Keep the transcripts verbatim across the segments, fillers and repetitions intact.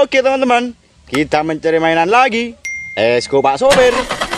Oke teman-teman, kita mencari mainan lagi. Let's go Pak Sopir.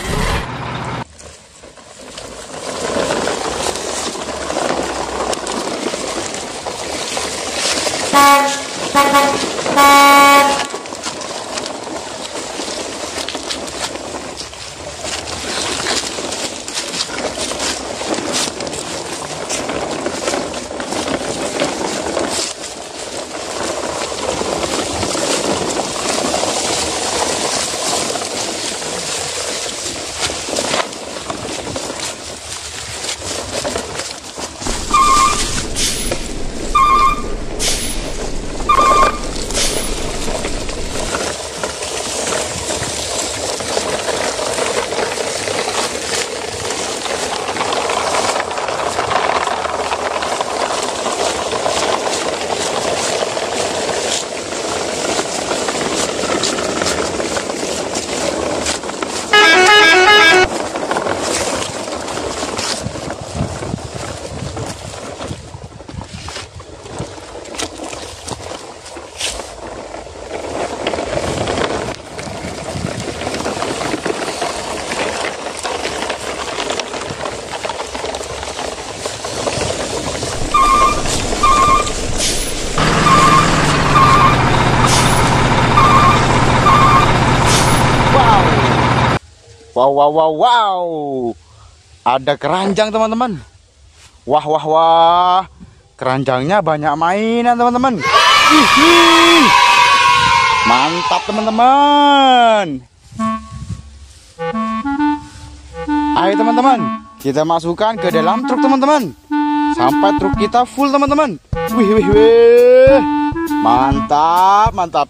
Wow, wow, wow, wow. Ada keranjang teman-teman. Wah, wah, wah. Keranjangnya banyak mainan teman-teman. Mantap teman-teman. Ayo teman-teman, kita masukkan ke dalam truk teman-teman. Sampai truk kita full teman-teman. Wih, wih, wih. Mantap, mantap.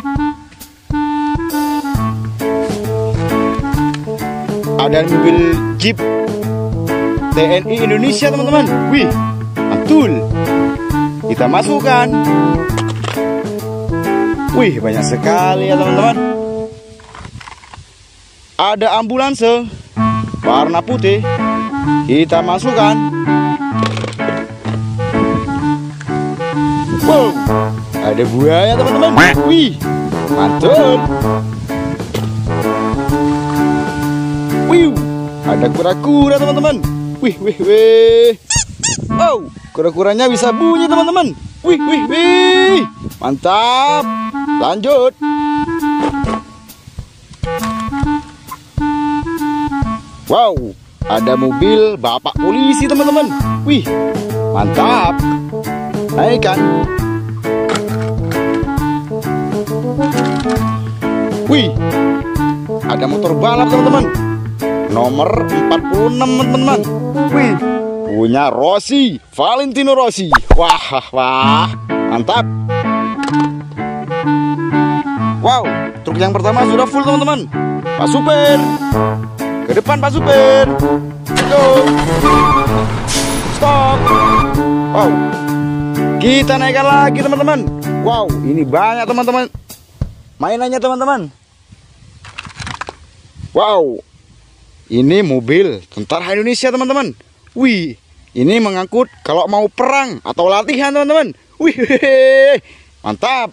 Ada mobil Jeep T N I Indonesia teman-teman. Wih, mantul. Kita masukkan. Wih, banyak sekali ya teman-teman. Ada ambulanse warna putih. Kita masukkan. Wow, ada buaya teman-teman. Wih, mantul. Wih, ada kura-kura teman-teman. Wih, wih, wih. Oh, kura-kuranya bisa bunyi teman-teman. Wih, wih, wih. Mantap. Lanjut. Wow, ada mobil bapak polisi teman-teman. Wih, mantap. Naikkan. Wih, ada motor balap teman-teman. Nomor empat puluh enam teman-teman. Wih, punya Rossi, Valentino Rossi. Wah, wah, mantap. Wow, truk yang pertama sudah full teman-teman. Pak Supir, ke depan Pak Supir. Go. Stop. Wow, kita naikkan lagi teman-teman. Wow, ini banyak teman-teman mainannya teman-teman. Wow, ini mobil tentara Indonesia teman-teman. Wih, ini mengangkut kalau mau perang atau latihan teman-teman. Wih, wih, mantap.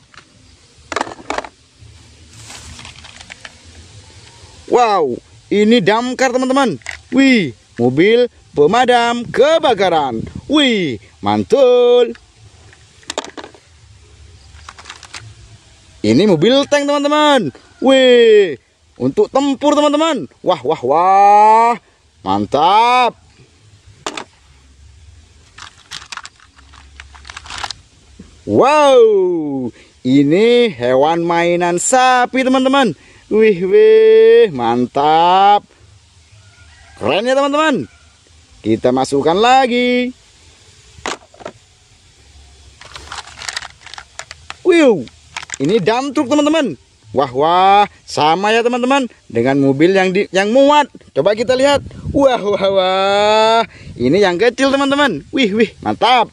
Wow, ini damkar teman-teman. Wih, mobil pemadam kebakaran. Wih, mantul. Ini mobil tank teman-teman. Wih, untuk tempur teman-teman. Wah, wah, wah. Mantap. Wow, ini hewan mainan sapi teman-teman. Wih, wih, mantap. Keren ya teman-teman. Kita masukkan lagi. Wih, ini dump truck teman-teman. Wah, wah, sama ya teman-teman dengan mobil yang di, yang muat. Coba kita lihat. Wah, wah, wah. Ini yang kecil teman-teman. Wih, wih, mantap.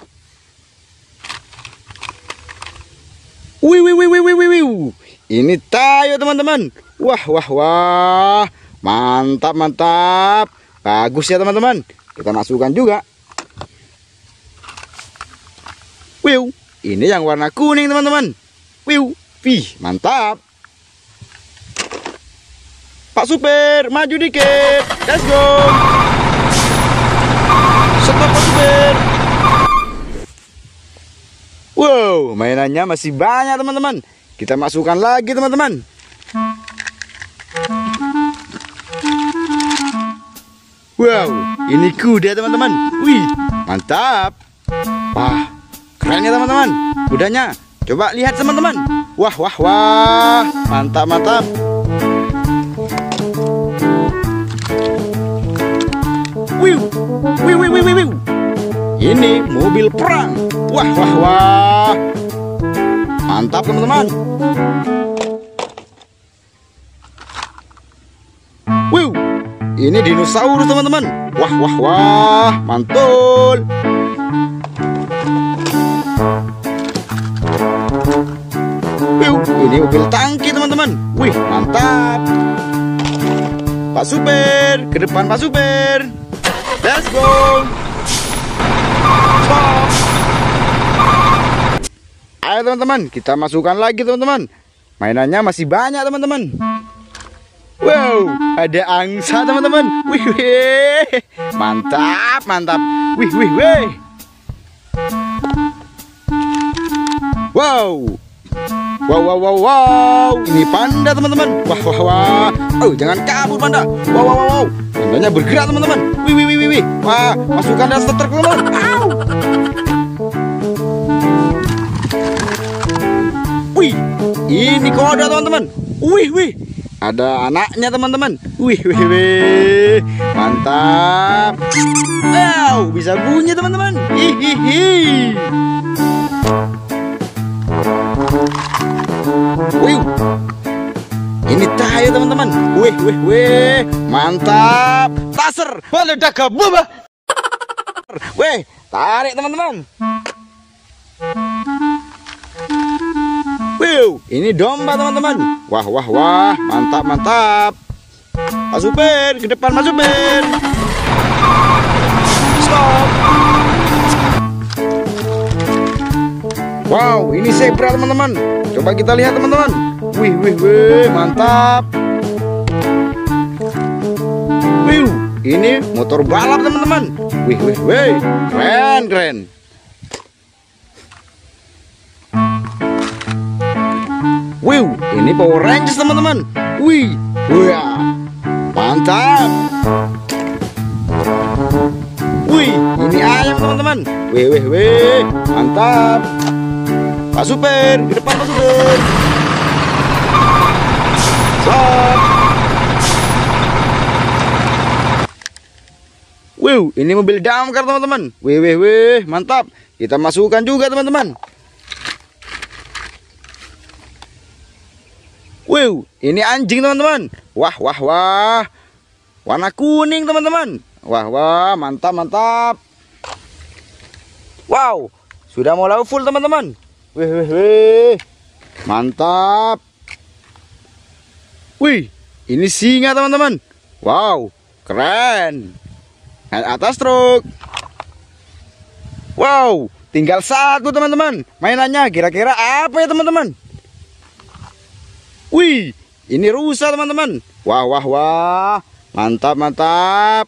Wih, wih, wih, wih, wih, wih, wih. Ini Tayo teman-teman. Wah, wah, wah. Mantap, mantap. Bagus ya teman-teman. Kita masukkan juga. Wih, ini yang warna kuning teman-teman. Wih, Wih, mantap. Pak Supir, maju dikit. Let's go. Stop, Pak Supir. Wow, mainannya masih banyak teman-teman. Kita masukkan lagi teman-teman. Wow, ini kuda teman-teman. Wih, mantap. Wah, keren ya teman-teman. Kudanya, coba lihat teman-teman. Wah, wah, wah. Mantap, mantap. Wih, wih, wih, wih, wih. Ini mobil perang. Wah, wah, wah. Mantap teman-teman. Wih, ini dinosaurus teman-teman. Wah, wah, wah. Mantul. Wih, ini mobil tangki teman-teman. Wih, mantap. Pak Supir, ke depan Pak Supir. Let's go. Stop. Ayo teman-teman, kita masukkan lagi teman-teman. Mainannya masih banyak teman-teman. Wow, ada angsa teman-teman. Wih, wih, mantap, mantap. Wih, wih, wih. Wow, wow, wow, wow, wow. Ini panda teman-teman. Wah, wah, wah. Oh, jangan kabur panda. Wow, wow, wow. Pandanya bergerak teman-teman. Wih, wih, wih, wih. Wah, masukkan daster truk teman-teman. Au. Wih, ini koda teman-teman. Wih, wih. Ada anaknya teman-teman. Wih, wih, wih. Mantap. Wow, bisa bunyi teman-teman. Hihihi. Wih. Ini cahaya teman-teman. Wih, wih, wih. Mantap. Taser. Meledak kabum. Wih, tarik teman-teman. Wow, ini domba teman-teman. Wah, wah, wah, mantap, mantap. Pak Supir, ke depan Pak Supir. Stop. Wow, ini zebra teman-teman. Coba kita lihat teman-teman. Wih, wih, wih, mantap. Wih, ini motor balap teman-teman. Wih, wih, wih, keren, keren. Wih, ini Power Rangers teman-teman. Wih, wah, mantap. Wih, ini ayam teman-teman. Wih, wih, wih, mantap. Pak Supir, di depan Pak Supir. Stop. Wih, ini mobil damkar teman-teman. Wih, wih, wih, mantap. Kita masukkan juga teman-teman. Wow, ini anjing teman-teman. Wah, wah, wah. Warna kuning teman-teman. Wah, wah, mantap, mantap. Wow, sudah mulai full teman-teman. Wih, wih, wih. Mantap. Wih, ini singa teman-teman. Wow, keren. Naik atas truk. Wow, tinggal satu teman-teman. Mainannya kira-kira apa ya teman-teman? Wih, ini rusa teman-teman. Wah, wah, wah. Mantap, mantap.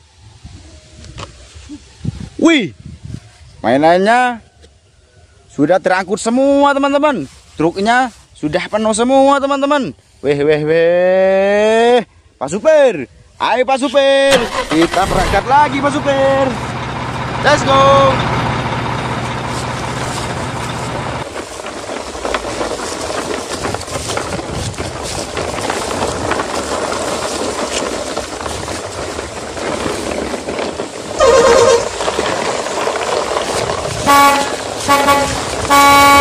Wih, mainannya sudah terangkut semua teman-teman. Truknya sudah penuh semua teman-teman. Weh, weh, weh. Pak Supir, ayo Pak Supir. Kita berangkat lagi Pak Supir. Let's go. Bye.